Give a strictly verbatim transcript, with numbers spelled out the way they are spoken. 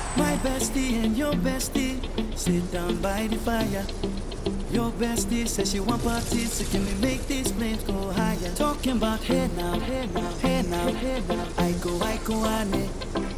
My bestie and your bestie sit down by the fire. Your bestie says she want parties, so can we make these flames go higher? Talking about hey now, hey now, hey now, hey now. I go, I go, ane.